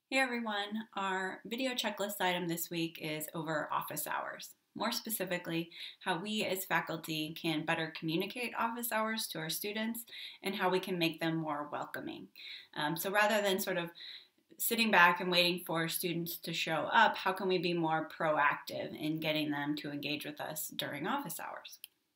Hey everyone, our video checklist item this week is over office hours. More specifically, how we as faculty can better communicate office hours to our students and how we can make them more welcoming. So rather than sort of sitting back and waiting for students to show up, how can we be more proactive in getting them to engage with us during office hours?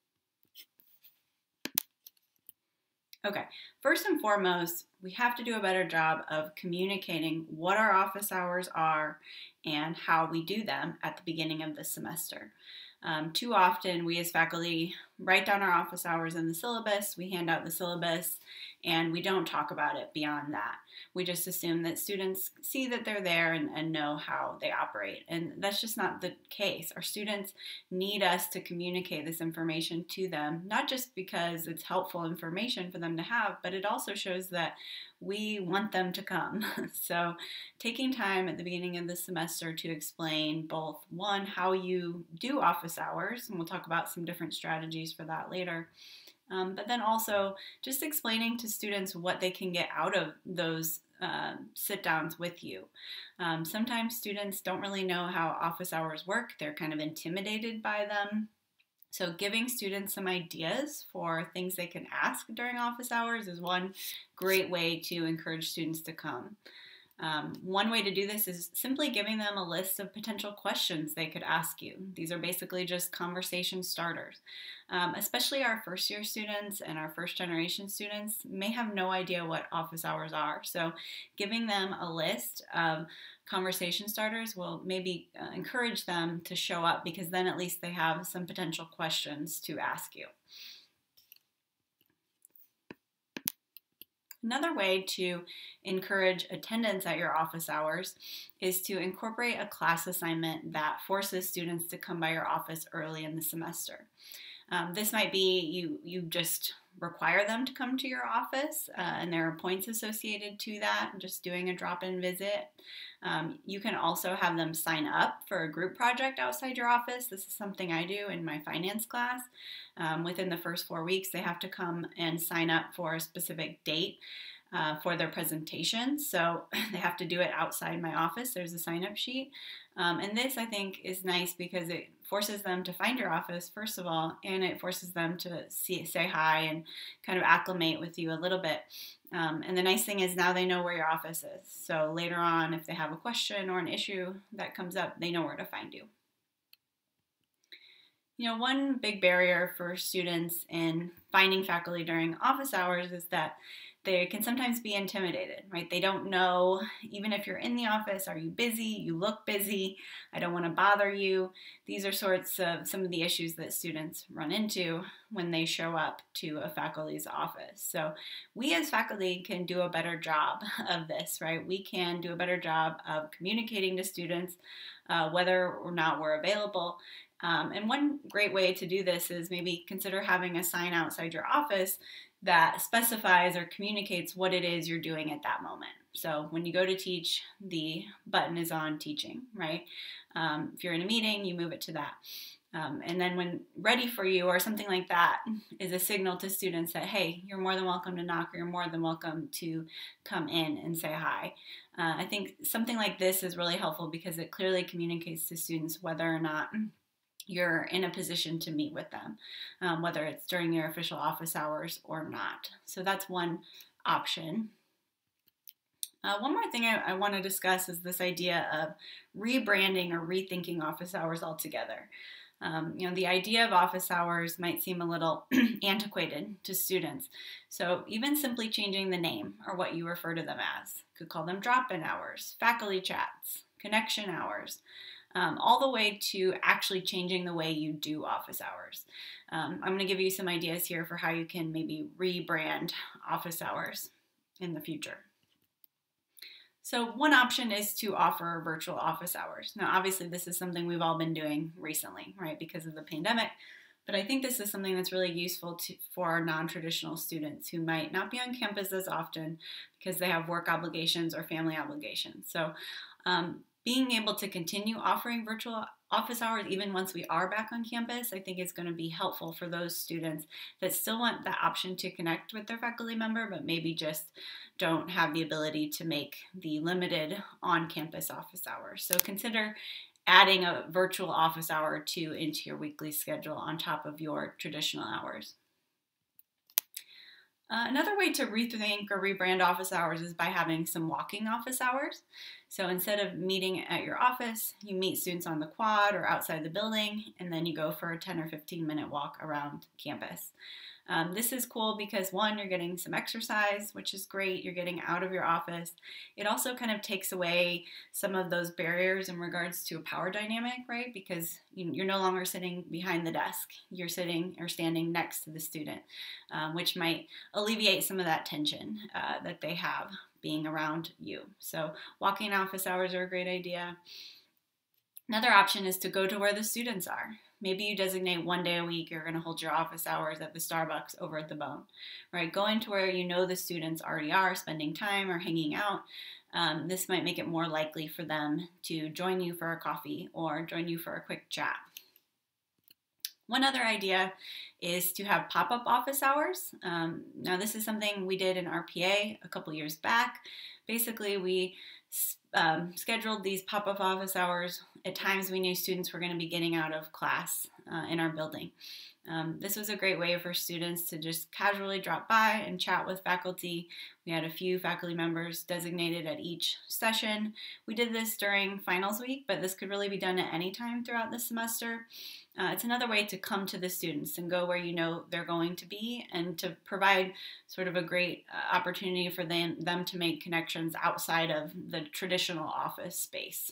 Okay, first and foremost, we have to do a better job of communicating what our office hours are and how we do them at the beginning of the semester. Too often, we as faculty write down our office hours in the syllabus, we hand out the syllabus, and we don't talk about it beyond that. We just assume that students see that they're there and know how they operate. And that's just not the case. Our students need us to communicate this information to them, not just because it's helpful information for them to have, but it also shows that we want them to come. So taking time at the beginning of the semester to explain both, one, how you do office hours, and we'll talk about some different strategies for that later, but then also just explaining to students what they can get out of those sit downs with you. Sometimes students don't really know how office hours work. They're kind of intimidated by them. So giving students some ideas for things they can ask during office hours is one great way to encourage students to come. One way to do this is simply giving them a list of potential questions they could ask you. These are basically just conversation starters. Especially our first year students and our first generation students may have no idea what office hours are. So giving them a list of conversation starters will maybe encourage them to show up, because then at least they have some potential questions to ask you. Another way to encourage attendance at your office hours is to incorporate a class assignment that forces students to come by your office early in the semester. This might be you just require them to come to your office, and there are points associated to that, just doing a drop-in visit. You can also have them sign up for a group project outside your office. This is something I do in my finance class. Within the first 4 weeks, they have to come and sign up for a specific date for their presentation. So they have to do it outside my office. There's a sign-up sheet. And this, I think, is nice because it forces them to find your office, first of all, and it forces them to say hi and kind of acclimate with you a little bit. And the nice thing is now they know where your office is. So later on, if they have a question or an issue that comes up, they know where to find you. You know, one big barrier for students in finding faculty during office hours is that they can sometimes be intimidated, right? They don't know, even if you're in the office, are you busy? You look busy. I don't want to bother you. These are sorts of some of the issues that students run into when they show up to a faculty's office. So we as faculty can do a better job of this, right? We can do a better job of communicating to students whether or not we're available. And one great way to do this is maybe consider having a sign outside your office that specifies or communicates what it is you're doing at that moment. So when you go to teach, the button is on teaching, right? If you're in a meeting, you move it to that. And then when ready for you or something like that is a signal to students that, hey, you're more than welcome to knock, or you're more than welcome to come in and say hi. I think something like this is really helpful because it clearly communicates to students whether or not you're in a position to meet with them, whether it's during your official office hours or not. So that's one option. One more thing I want to discuss is this idea of rebranding or rethinking office hours altogether. The idea of office hours might seem a little antiquated to students. So even simply changing the name or what you refer to them as. You could call them drop-in hours, faculty chats, connection hours, all the way to actually changing the way you do office hours. I'm going to give you some ideas here for how you can maybe rebrand office hours in the future. So one option is to offer virtual office hours. Now, obviously, this is something we've all been doing recently, right, because of the pandemic. But I think this is something that's really useful for our non-traditional students who might not be on campus as often because they have work obligations or family obligations. So being able to continue offering virtual office hours, even once we are back on campus, I think is going to be helpful for those students that still want that option to connect with their faculty member, but maybe just don't have the ability to make the limited on-campus office hours. So consider adding a virtual office hour or two into your weekly schedule on top of your traditional hours. Another way to rethink or rebrand office hours is by having some walking office hours. So instead of meeting at your office, you meet students on the quad or outside the building, and then you go for a 10 or 15-minute walk around campus. This is cool because, one, you're getting some exercise, which is great. You're getting out of your office. It also kind of takes away some of those barriers in regards to a power dynamic, right? Because you're no longer sitting behind the desk. You're sitting or standing next to the student, which might alleviate some of that tension that they have being around you. So walking office hours are a great idea. Another option is to go to where the students are. Maybe you designate one day a week you're going to hold your office hours at the Starbucks over at the Bone, right? Going to where you know the students already are spending time or hanging out. This might make it more likely for them to join you for a coffee or join you for a quick chat. One other idea is to have pop-up office hours. Now this is something we did in RPA a couple years back. Basically, we scheduled these pop-up office hours at times we knew students were going to be getting out of class in our building. This was a great way for students to just casually drop by and chat with faculty. We had a few faculty members designated at each session. We did this during finals week, but this could really be done at any time throughout the semester. It's another way to come to the students and go where you know they're going to be and to provide sort of a great opportunity for them to make connections outside of the traditional office space.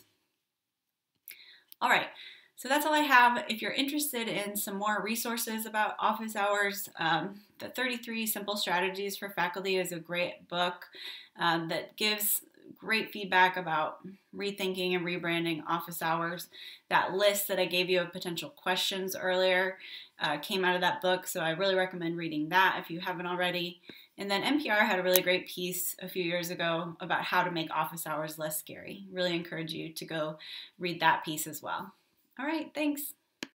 All right, so that's all I have. If you're interested in some more resources about office hours, the 33 Simple Strategies for Faculty is a great book that gives great feedback about rethinking and rebranding office hours. That list that I gave you of potential questions earlier came out of that book, so I really recommend reading that if you haven't already. And then NPR had a really great piece a few years ago about how to make office hours less scary. Really encourage you to go read that piece as well. All right, thanks.